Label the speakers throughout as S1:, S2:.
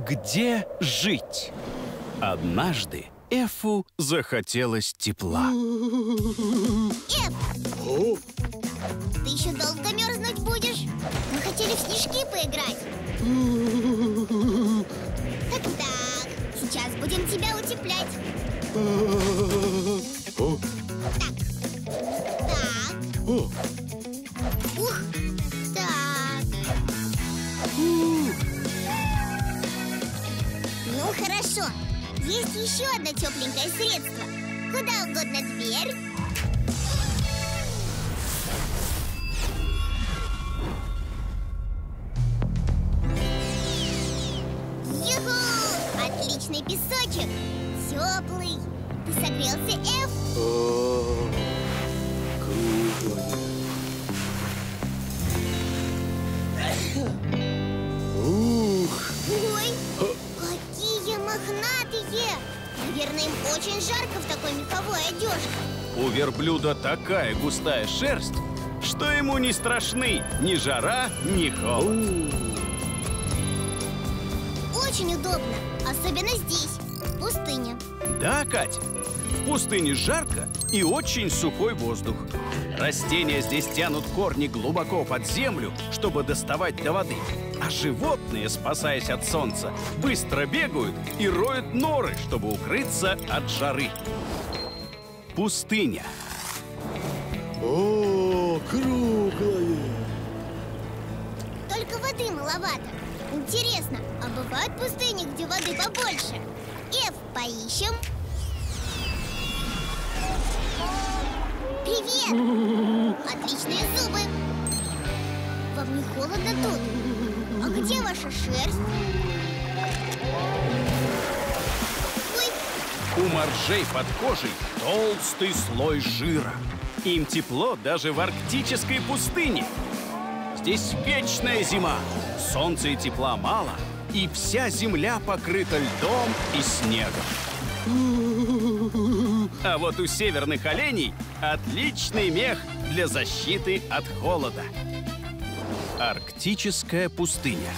S1: Где жить? Однажды Эфу захотелось тепла.
S2: Эф! Ты еще долго мерзнуть будешь? Мы хотели в снежки поиграть. Так, сейчас будем тебя утеплять. Так. Ух, так. Ну, хорошо. Есть еще одно тепленькое средство. Куда угодно дверь. Юху! Отличный песочек. Теплый. Ты согрелся, Эф? Ой, какие мохнатые! Наверное, им очень жарко в такой меховой одежде.
S1: У верблюда такая густая шерсть, что ему не страшны ни жара, ни холод.
S2: Очень удобно, особенно здесь, в пустыне.
S1: Да, Катя, в пустыне жарко и очень сухой воздух. Растения здесь тянут корни глубоко под землю, чтобы доставать до воды. А животные, спасаясь от солнца, быстро бегают и роют норы, чтобы укрыться от жары. Пустыня.
S3: О, круглое!
S2: Только воды маловато. Интересно, а бывают пустыни, где воды побольше? Эф, поищем. Привет! Отличные зубы. Вам не холодно тут? А где ваша шерсть? Ой!
S1: У моржей под кожей толстый слой жира. Им тепло даже в арктической пустыне. Здесь вечная зима, солнца и тепла мало, и вся земля покрыта льдом и снегом. А вот у северных оленей отличный мех для защиты от холода. Арктическая пустыня.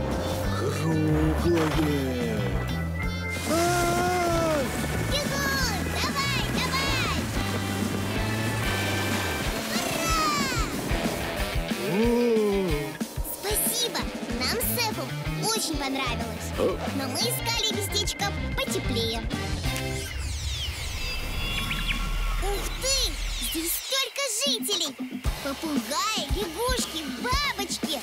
S3: Круглое!
S2: Бегун! Давай, давай! Ура! Спасибо! Нам с Эфом очень понравилось. Но мы искали местечко потеплее. Ух ты! Здесь столько жителей! Попугаи, лягушки, бабочки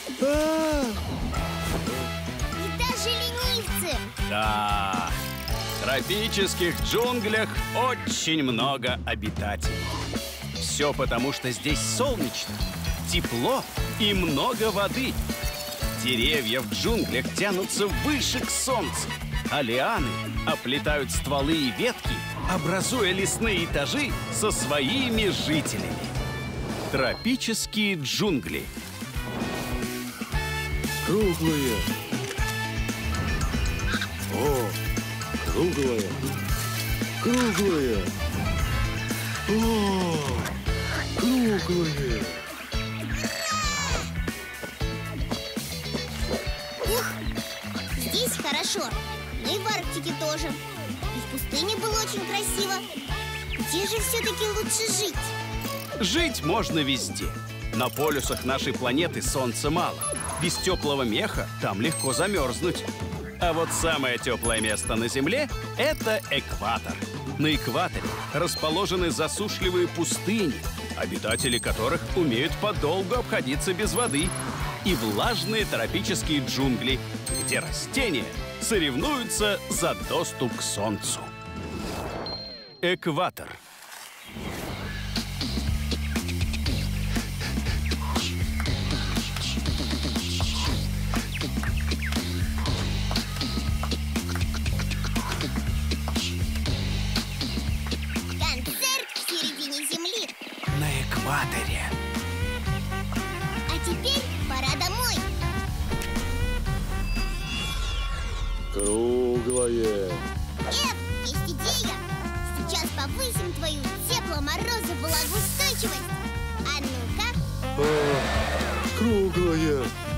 S2: и даже ленивцы.
S1: Да, в тропических джунглях очень много обитателей. Все потому, что здесь солнечно, тепло и много воды. Деревья в джунглях тянутся выше к солнцу, а лианы оплетают стволы и ветки, образуя лесные этажи со своими жителями. Тропические джунгли.
S3: Круглое! О, круглое! Круглое! О, круглое!
S2: Ух, здесь хорошо, но и в Арктике тоже. И в пустыне было очень красиво. Где же все-таки лучше жить?
S1: Жить можно везде. На полюсах нашей планеты солнца мало. Без теплого меха там легко замерзнуть. А вот самое теплое место на Земле – это экватор. На экваторе расположены засушливые пустыни, обитатели которых умеют подолгу обходиться без воды, и влажные тропические джунгли, где растения соревнуются за доступ к солнцу. Экватор.
S2: Концерт в середине Земли.
S1: На экваторе.
S2: А теперь пора домой.
S3: Круглое!
S2: Эф, есть идея. Сейчас повысим твою тепло-морозовую влагоустойчивость. А ну-ка.
S3: Круглое!